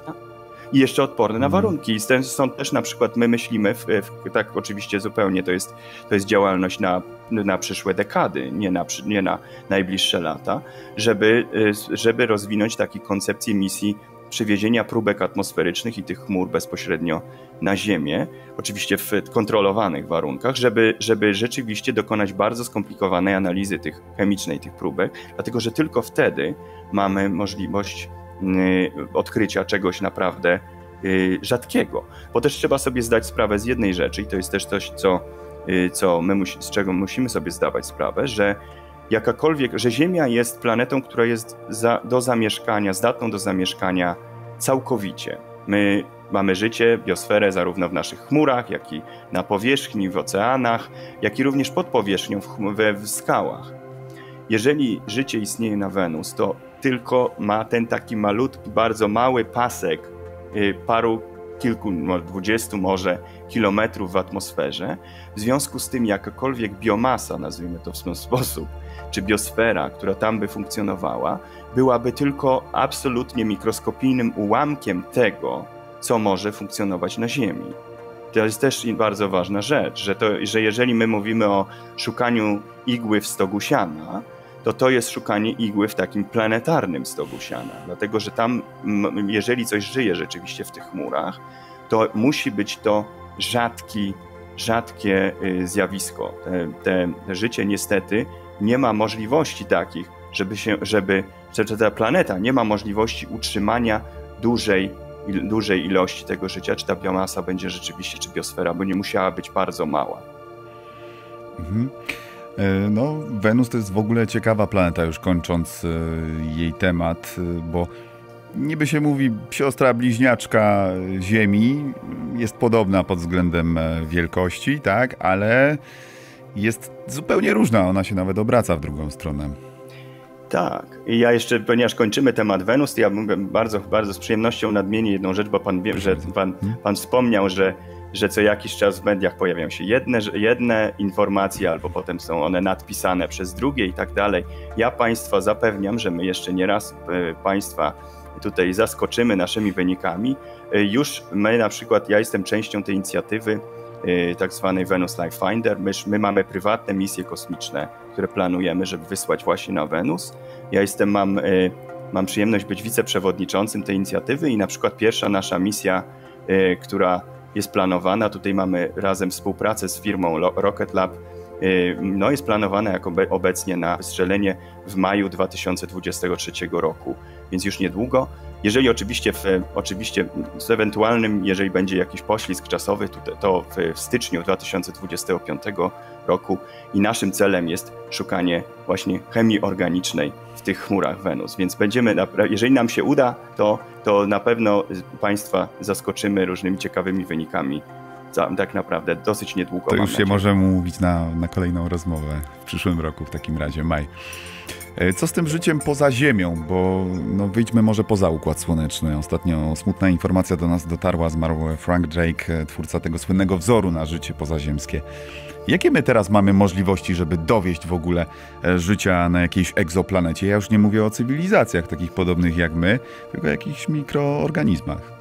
I jeszcze odporne na warunki. I stąd też na przykład my myślimy, w, w, tak oczywiście zupełnie to jest, to jest działalność na, na przyszłe dekady, nie na, nie na najbliższe lata, żeby, żeby rozwinąć takie koncepcje misji przywiezienia próbek atmosferycznych i tych chmur bezpośrednio na Ziemię, oczywiście w kontrolowanych warunkach, żeby, żeby rzeczywiście dokonać bardzo skomplikowanej analizy tych chemicznej tych próbek, dlatego że tylko wtedy mamy możliwość odkrycia czegoś naprawdę rzadkiego. Bo też trzeba sobie zdać sprawę z jednej rzeczy i to jest też coś, co, co my musi, z czego musimy sobie zdawać sprawę, że jakakolwiek, że Ziemia jest planetą, która jest za, do zamieszkania, zdatną do zamieszkania całkowicie. My mamy życie, biosferę zarówno w naszych chmurach, jak i na powierzchni, w oceanach, jak i również pod powierzchnią w, we, w skałach. Jeżeli życie istnieje na Wenus, to tylko ma ten taki malutki, bardzo mały pasek paru, kilku, dwudziestu może kilometrów w atmosferze. W związku z tym jakakolwiek biomasa, nazwijmy to w ten sposób, czy biosfera, która tam by funkcjonowała, byłaby tylko absolutnie mikroskopijnym ułamkiem tego, co może funkcjonować na Ziemi. To jest też bardzo ważna rzecz, że, to, że jeżeli my mówimy o szukaniu igły w stogu siana, to to jest szukanie igły w takim planetarnym stogu siana. Dlatego, że tam, jeżeli coś żyje rzeczywiście w tych chmurach, to musi być to rzadki rzadkie zjawisko. Te, te życie niestety nie ma możliwości takich, żeby się, żeby, że ta planeta nie ma możliwości utrzymania dużej, dużej ilości tego życia, czy ta biomasa będzie rzeczywiście, czy biosfera, bo nie musiała być bardzo mała. Mhm. No, Wenus to jest w ogóle ciekawa planeta, już kończąc jej temat, bo niby się mówi, siostra bliźniaczka Ziemi jest podobna pod względem wielkości, tak, ale jest zupełnie różna, ona się nawet obraca w drugą stronę. Tak. I ja jeszcze, ponieważ kończymy temat Wenus, to ja mówię bardzo, bardzo z przyjemnością nadmienię jedną rzecz, bo pan wie, że pan, pan wspomniał, że, że co jakiś czas w mediach pojawiają się jedne, jedne informacje, albo potem są one nadpisane przez drugie i tak dalej. Ja państwa zapewniam, że my jeszcze nie raz państwa tutaj zaskoczymy naszymi wynikami. Już my na przykład, ja jestem częścią tej inicjatywy tak zwanej Venus Life Finder. My, my mamy prywatne misje kosmiczne, które planujemy, żeby wysłać właśnie na Wenus. Ja jestem, mam, mam przyjemność być wiceprzewodniczącym tej inicjatywy i na przykład pierwsza nasza misja, która jest planowana, tutaj mamy razem współpracę z firmą Rocket Lab, no jest planowana jako obecnie na wystrzelenie w maju dwa tysiące dwudziestego trzeciego roku, więc już niedługo. Jeżeli oczywiście, w, oczywiście z ewentualnym, jeżeli będzie jakiś poślizg czasowy, to, to w styczniu dwa tysiące dwudziestego piątego roku i naszym celem jest szukanie właśnie chemii organicznej w tych chmurach Wenus, więc będziemy, jeżeli nam się uda, to, to na pewno państwa zaskoczymy różnymi ciekawymi wynikami. Tak naprawdę dosyć niedługo. To już się możemy umówić na, na kolejną rozmowę w przyszłym roku, w takim razie, maj. Co z tym życiem poza Ziemią? Bo no, wyjdźmy może poza Układ Słoneczny. Ostatnio smutna informacja do nas dotarła, zmarł Frank Drake, twórca tego słynnego wzoru na życie pozaziemskie. Jakie my teraz mamy możliwości, żeby dowieść w ogóle życia na jakiejś egzoplanecie? Ja już nie mówię o cywilizacjach takich podobnych jak my, tylko o jakichś mikroorganizmach.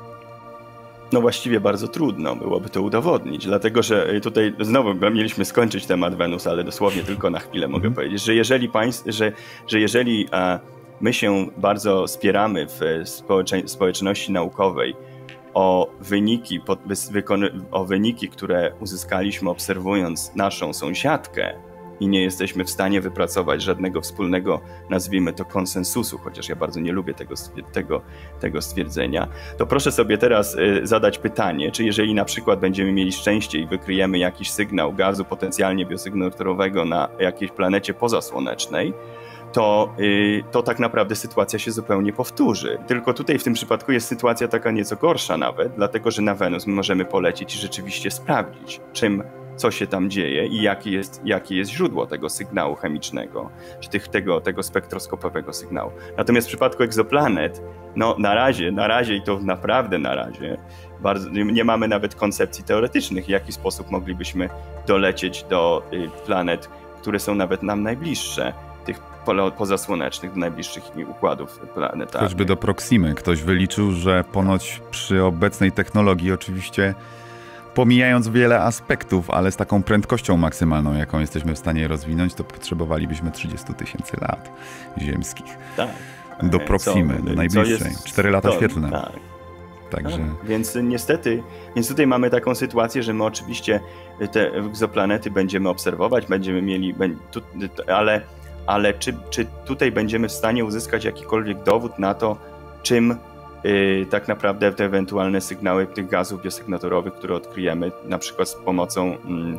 No właściwie bardzo trudno byłoby to udowodnić, dlatego że tutaj znowu mieliśmy skończyć temat Wenus, ale dosłownie tylko na chwilę mogę mm. powiedzieć, że jeżeli, państw, że, że jeżeli a, my się bardzo spieramy w społecze, społeczności naukowej o wyniki, pod, o wyniki, które uzyskaliśmy obserwując naszą sąsiadkę, i nie jesteśmy w stanie wypracować żadnego wspólnego, nazwijmy to, konsensusu, chociaż ja bardzo nie lubię tego, tego, tego stwierdzenia, to proszę sobie teraz zadać pytanie, czy jeżeli na przykład będziemy mieli szczęście i wykryjemy jakiś sygnał gazu potencjalnie biosygnaturowego na jakiejś planecie pozasłonecznej, to, to tak naprawdę sytuacja się zupełnie powtórzy. Tylko tutaj w tym przypadku jest sytuacja taka nieco gorsza nawet, dlatego że na Wenus my możemy polecieć i rzeczywiście sprawdzić, czym co się tam dzieje i jakie jest, jakie jest źródło tego sygnału chemicznego, czy tych, tego, tego spektroskopowego sygnału. Natomiast w przypadku egzoplanet, no na razie, na razie i to naprawdę na razie, bardzo, nie mamy nawet koncepcji teoretycznych, w jaki sposób moglibyśmy dolecieć do planet, które są nawet nam najbliższe, tych pozasłonecznych, do najbliższych układów planetarnych. Choćby do Proximy. Ktoś wyliczył, że ponoć przy obecnej technologii oczywiście pomijając wiele aspektów, ale z taką prędkością maksymalną, jaką jesteśmy w stanie rozwinąć, to potrzebowalibyśmy trzydzieści tysięcy lat ziemskich. Tak. Do Proximy, co, do najbliższej. cztery lata to, świetlne. Tak. Także... A, więc niestety, więc tutaj mamy taką sytuację, że my oczywiście te egzoplanety będziemy obserwować, będziemy mieli, ale, ale czy, czy tutaj będziemy w stanie uzyskać jakikolwiek dowód na to, czym Yy, tak naprawdę te ewentualne sygnały tych gazów biosygnaturowych, które odkryjemy na przykład z pomocą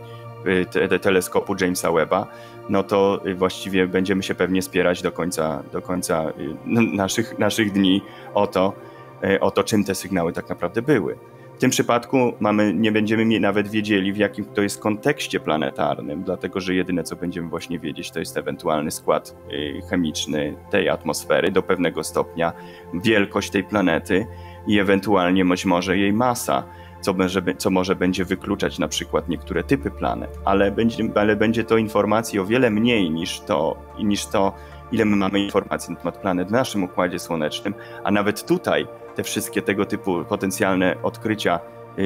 yy, te, te teleskopu Jamesa Webba, no to yy, właściwie będziemy się pewnie spierać do końca, do końca yy, naszych, naszych dni o to, yy, o to, czym te sygnały tak naprawdę były. W tym przypadku mamy, nie będziemy nawet wiedzieli, w jakim to jest kontekście planetarnym, dlatego że jedyne, co będziemy właśnie wiedzieć, to jest ewentualny skład chemiczny tej atmosfery do pewnego stopnia, wielkość tej planety i ewentualnie być może jej masa, co może, co może będzie wykluczać na przykład niektóre typy planet, ale będzie, ale będzie to informacji o wiele mniej niż to, niż to, ile my mamy informacji na temat planet w naszym Układzie Słonecznym, a nawet tutaj te wszystkie tego typu potencjalne odkrycia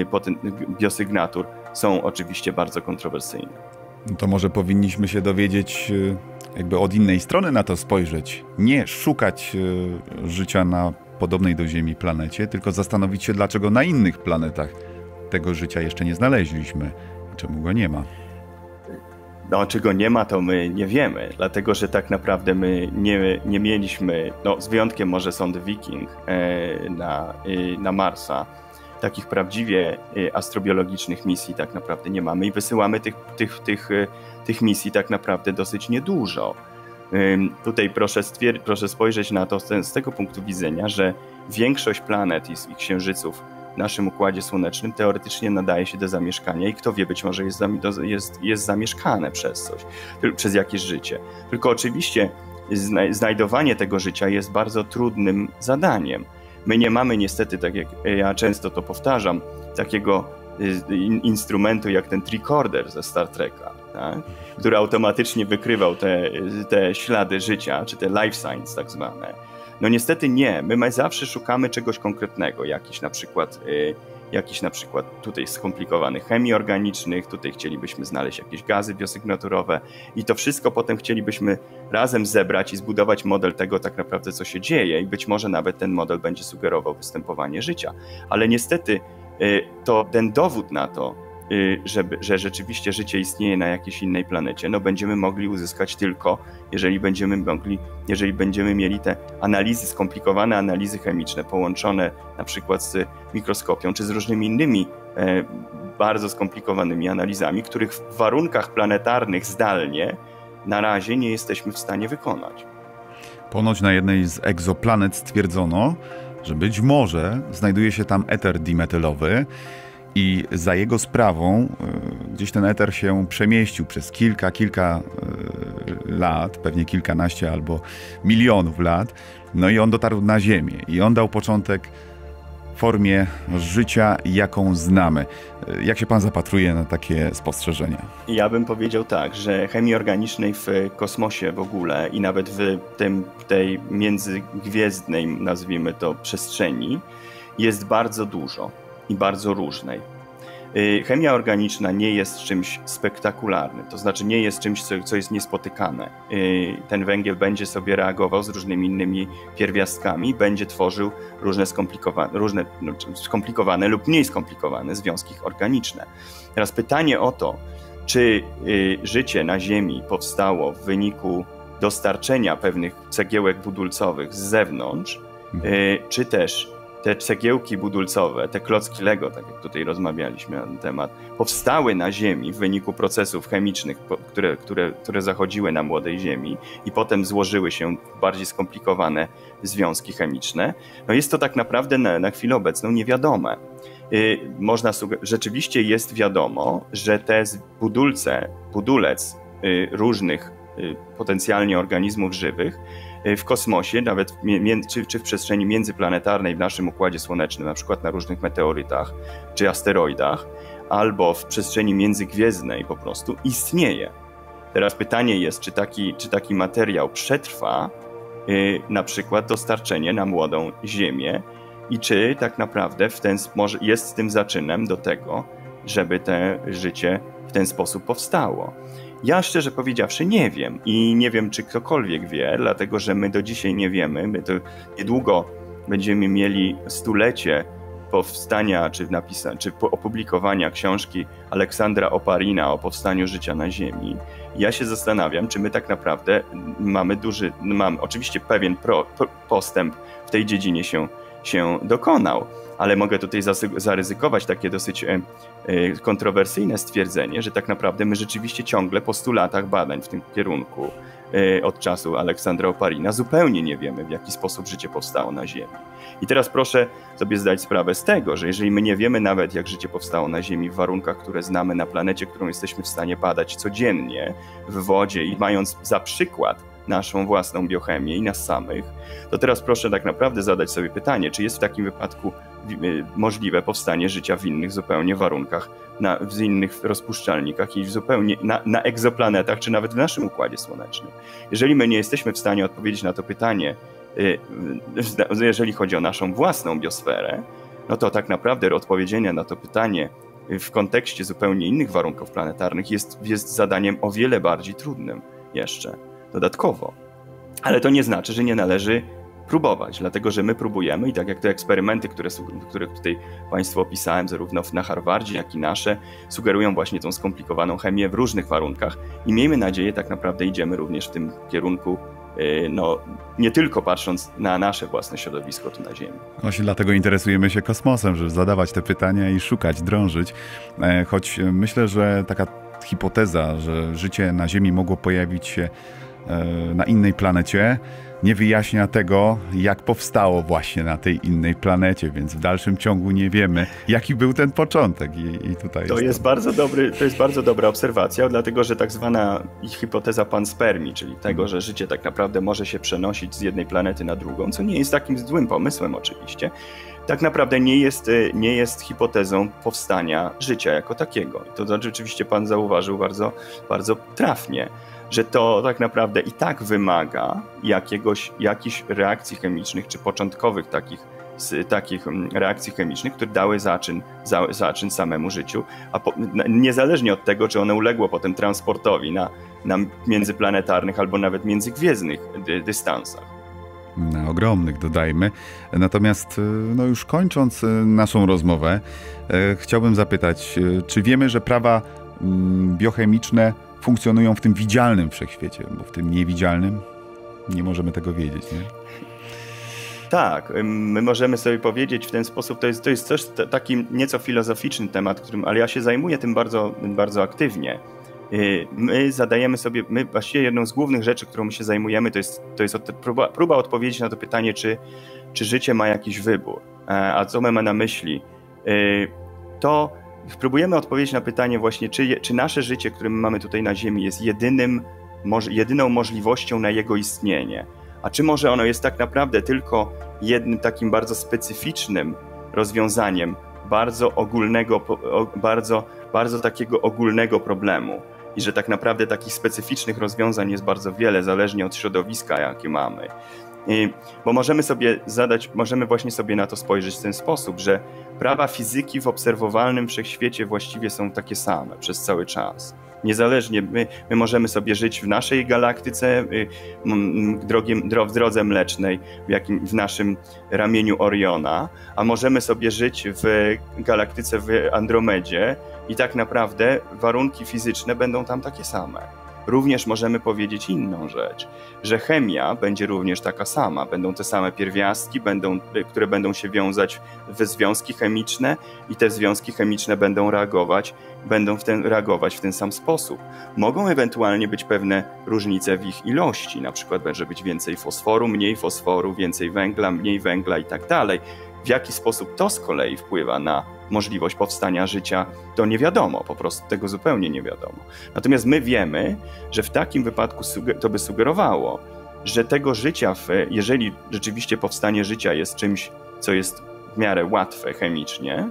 biosygnatur są oczywiście bardzo kontrowersyjne. No to może powinniśmy się dowiedzieć, jakby od innej strony na to spojrzeć. Nie szukać życia na podobnej do Ziemi planecie, tylko zastanowić się, dlaczego na innych planetach tego życia jeszcze nie znaleźliśmy. Czemu go nie ma? No, czy go nie ma, to my nie wiemy, dlatego że tak naprawdę my nie, nie mieliśmy, no z wyjątkiem może sondy Viking e, na, e, na Marsa, takich prawdziwie astrobiologicznych misji tak naprawdę nie mamy i wysyłamy tych, tych, tych, tych misji tak naprawdę dosyć niedużo. Tutaj proszę, stwier- proszę spojrzeć na to z tego punktu widzenia, że większość planet i, i księżyców w naszym Układzie Słonecznym teoretycznie nadaje się do zamieszkania i kto wie, być może jest, jest, jest zamieszkane przez coś, przez jakieś życie. Tylko oczywiście znajdowanie tego życia jest bardzo trudnym zadaniem. My nie mamy niestety, tak jak ja często to powtarzam, takiego instrumentu jak ten tricorder ze Star Treka, tak? Który automatycznie wykrywał te, te ślady życia, czy te life signs tak zwane. No niestety nie, my zawsze szukamy czegoś konkretnego, jakiś na przykład, jakiś na przykład tutaj skomplikowanych chemii organicznych, tutaj chcielibyśmy znaleźć jakieś gazy biosygnaturowe i to wszystko potem chcielibyśmy razem zebrać i zbudować model tego tak naprawdę, co się dzieje i być może nawet ten model będzie sugerował występowanie życia. Ale niestety to ten dowód na to, żeby, że rzeczywiście życie istnieje na jakiejś innej planecie, no będziemy mogli uzyskać tylko, jeżeli będziemy mogli, jeżeli będziemy mieli te analizy, skomplikowane analizy chemiczne połączone na przykład z mikroskopią, czy z różnymi innymi e, bardzo skomplikowanymi analizami, których w warunkach planetarnych zdalnie na razie nie jesteśmy w stanie wykonać. Ponoć na jednej z egzoplanet stwierdzono, że być może znajduje się tam eter dimetylowy, i za jego sprawą y, gdzieś ten eter się przemieścił przez kilka, kilka y, lat, pewnie kilkanaście albo milionów lat, no i on dotarł na Ziemię i on dał początek formie życia, jaką znamy. Y, jak się pan zapatruje na takie spostrzeżenia? Ja bym powiedział tak, że chemii organicznej w kosmosie w ogóle i nawet w tym, tej międzygwiezdnej, nazwijmy to, przestrzeni jest bardzo dużo i bardzo różnej. Chemia organiczna nie jest czymś spektakularnym, to znaczy nie jest czymś, co, co jest niespotykane. Ten węgiel będzie sobie reagował z różnymi innymi pierwiastkami, będzie tworzył różne skomplikowane, różne no, skomplikowane lub mniej skomplikowane związki organiczne. Teraz pytanie o to, czy życie na Ziemi powstało w wyniku dostarczenia pewnych cegiełek budulcowych z zewnątrz, mhm. czy też te cegiełki budulcowe, te klocki Lego, tak jak tutaj rozmawialiśmy na ten temat, powstały na Ziemi w wyniku procesów chemicznych, które, które, które zachodziły na młodej Ziemi i potem złożyły się w bardziej skomplikowane związki chemiczne. No jest to tak naprawdę na, na chwilę obecną niewiadome. Yy, można rzeczywiście jest wiadomo, że te budulce, budulec yy, różnych yy, potencjalnie organizmów żywych w kosmosie, nawet w, czy, czy w przestrzeni międzyplanetarnej w naszym Układzie Słonecznym, na przykład na różnych meteorytach czy asteroidach, albo w przestrzeni międzygwiezdnej po prostu istnieje. Teraz pytanie jest, czy taki, czy taki materiał przetrwa yy, na przykład dostarczenie na młodą Ziemię i czy tak naprawdę w ten, może jest tym zaczynem do tego, żeby to życie w ten sposób powstało. Ja szczerze powiedziawszy nie wiem i nie wiem, czy ktokolwiek wie, dlatego że my do dzisiaj nie wiemy. My to niedługo będziemy mieli stulecie powstania, czy, napisa- czy opublikowania książki Aleksandra Oparina o powstaniu życia na Ziemi. Ja się zastanawiam, czy my tak naprawdę mamy duży, mamy oczywiście pewien pro, pro, postęp w tej dziedzinie się, się dokonał, ale mogę tutaj zaryzykować takie dosyć e, e, kontrowersyjne stwierdzenie, że tak naprawdę my rzeczywiście ciągle po stu latach badań w tym kierunku e, od czasu Aleksandra Oparina zupełnie nie wiemy, w jaki sposób życie powstało na Ziemi. I teraz proszę sobie zdać sprawę z tego, że jeżeli my nie wiemy nawet, jak życie powstało na Ziemi w warunkach, które znamy na planecie, którą jesteśmy w stanie badać codziennie w wodzie i mając za przykład naszą własną biochemię i nas samych, to teraz proszę tak naprawdę zadać sobie pytanie, czy jest w takim wypadku możliwe powstanie życia w innych zupełnie warunkach, na, w innych rozpuszczalnikach i w zupełnie na, na egzoplanetach, czy nawet w naszym Układzie Słonecznym. Jeżeli my nie jesteśmy w stanie odpowiedzieć na to pytanie, jeżeli chodzi o naszą własną biosferę, no to tak naprawdę odpowiedzenie na to pytanie w kontekście zupełnie innych warunków planetarnych jest, jest zadaniem o wiele bardziej trudnym jeszcze dodatkowo. Ale to nie znaczy, że nie należy próbować, dlatego że my próbujemy i tak jak te eksperymenty, które, które tutaj Państwu opisałem, zarówno na Harvardzie, jak i nasze, sugerują właśnie tą skomplikowaną chemię w różnych warunkach i miejmy nadzieję, tak naprawdę idziemy również w tym kierunku, no, nie tylko patrząc na nasze własne środowisko tu na Ziemi. Właśnie dlatego interesujemy się kosmosem, żeby zadawać te pytania i szukać, drążyć, choć myślę, że taka hipoteza, że życie na Ziemi mogło pojawić się na innej planecie, nie wyjaśnia tego, jak powstało właśnie na tej innej planecie, więc w dalszym ciągu nie wiemy, jaki był ten początek. I, i tutaj to, jest jest to. Bardzo dobry, to jest bardzo dobra obserwacja, dlatego że tak zwana hipoteza panspermii, czyli tego, że życie tak naprawdę może się przenosić z jednej planety na drugą, co nie jest takim złym pomysłem oczywiście, tak naprawdę nie jest, nie jest hipotezą powstania życia jako takiego. I to rzeczywiście pan zauważył bardzo, bardzo trafnie, że to tak naprawdę i tak wymaga jakiegoś, jakichś reakcji chemicznych, czy początkowych takich, takich reakcji chemicznych, które dały zaczyn, za, zaczyn samemu życiu, a po, niezależnie od tego, czy one uległo potem transportowi na, na międzyplanetarnych albo nawet międzygwiezdnych dy, dystansach. Na ogromnych, dodajmy. Natomiast no już kończąc naszą rozmowę, chciałbym zapytać, czy wiemy, że prawa biochemiczne funkcjonują w tym widzialnym wszechświecie, bo w tym niewidzialnym nie możemy tego wiedzieć, nie? Tak, my możemy sobie powiedzieć w ten sposób, to jest, to jest też taki nieco filozoficzny temat, którym, ale ja się zajmuję tym bardzo, bardzo aktywnie. My zadajemy sobie, my właściwie jedną z głównych rzeczy, którą my się zajmujemy, to jest, to jest od, próba, próba odpowiedzi na to pytanie, czy, czy życie ma jakiś wybór. A co mamy na myśli? To próbujemy odpowiedzieć na pytanie właśnie, czy, czy nasze życie, które my mamy tutaj na Ziemi, jest jedynym, moż, jedyną możliwością na jego istnienie. A czy może ono jest tak naprawdę tylko jednym takim bardzo specyficznym rozwiązaniem bardzo ogólnego, bardzo, bardzo takiego ogólnego problemu. I że tak naprawdę takich specyficznych rozwiązań jest bardzo wiele, zależnie od środowiska, jakie mamy. I, bo możemy sobie zadać, możemy właśnie sobie na to spojrzeć w ten sposób, że prawa fizyki w obserwowalnym wszechświecie właściwie są takie same przez cały czas. Niezależnie, my, my możemy sobie żyć w naszej galaktyce, drogiem, w drodze mlecznej, w, jakim, w naszym ramieniu Oriona, a możemy sobie żyć w galaktyce w Andromedzie i tak naprawdę warunki fizyczne będą tam takie same. Również możemy powiedzieć inną rzecz, że chemia będzie również taka sama. Będą te same pierwiastki, będą, które będą się wiązać w związki chemiczne i te związki chemiczne będą reagować, będą w ten, reagować w ten sam sposób. Mogą ewentualnie być pewne różnice w ich ilości, na przykład może być więcej fosforu, mniej fosforu, więcej węgla, mniej węgla i tak dalej. W jaki sposób to z kolei wpływa na możliwość powstania życia, to nie wiadomo, po prostu tego zupełnie nie wiadomo. Natomiast my wiemy, że w takim wypadku to by sugerowało, że tego życia, w, jeżeli rzeczywiście powstanie życia jest czymś, co jest w miarę łatwe chemicznie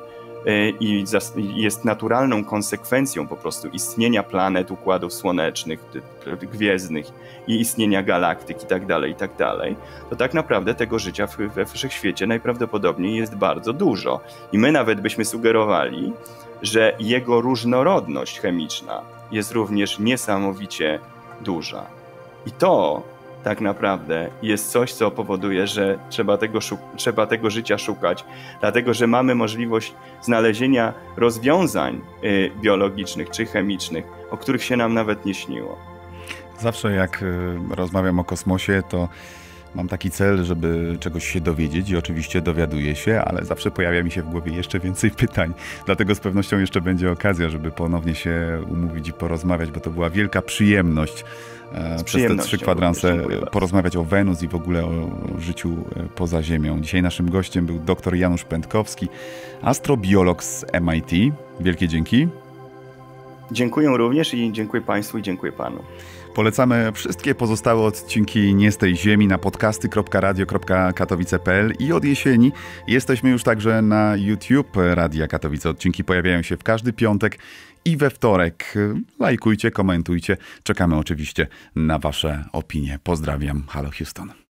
i jest naturalną konsekwencją po prostu istnienia planet, układów słonecznych, gwiezdnych i istnienia galaktyk i tak dalej, i tak dalej, to tak naprawdę tego życia we wszechświecie najprawdopodobniej jest bardzo dużo. I my nawet byśmy sugerowali, że jego różnorodność chemiczna jest również niesamowicie duża. I to tak naprawdę jest coś, co powoduje, że trzeba tego, trzeba tego życia szukać, dlatego że mamy możliwość znalezienia rozwiązań y, biologicznych czy chemicznych, o których się nam nawet nie śniło. Zawsze jak y, rozmawiam o kosmosie, to mam taki cel, żeby czegoś się dowiedzieć i oczywiście dowiaduję się, ale zawsze pojawia mi się w głowie jeszcze więcej pytań. Dlatego z pewnością jeszcze będzie okazja, żeby ponownie się umówić i porozmawiać, bo to była wielka przyjemność e, przez te trzy kwadranse porozmawiać o Wenus i w ogóle o, o życiu poza Ziemią. Dzisiaj naszym gościem był dr Janusz Pętkowski, astrobiolog z M I T. Wielkie dzięki. Dziękuję również i dziękuję Państwu i dziękuję Panu. Polecamy wszystkie pozostałe odcinki Nie z tej Ziemi na podcasty kropka radio kropka katowice kropka p l i od jesieni jesteśmy już także na YouTube Radia Katowice. Odcinki pojawiają się w każdy piątek i we wtorek. Lajkujcie, komentujcie. Czekamy oczywiście na Wasze opinie. Pozdrawiam. Halo Houston.